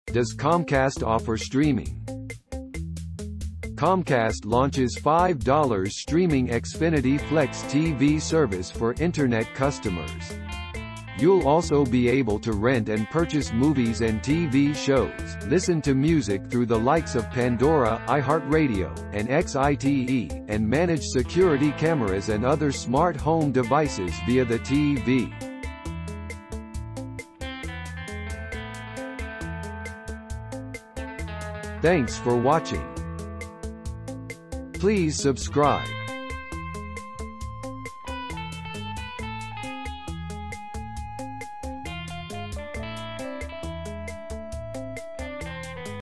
Does Comcast offer streaming? Comcast launches $5 streaming Xfinity Flex TV service for Internet customers. You'll also be able to rent and purchase movies and TV shows, listen to music through the likes of Pandora, iHeartRadio, and XITE, and manage security cameras and other smart home devices via the TV. Thanks for watching. Please subscribe.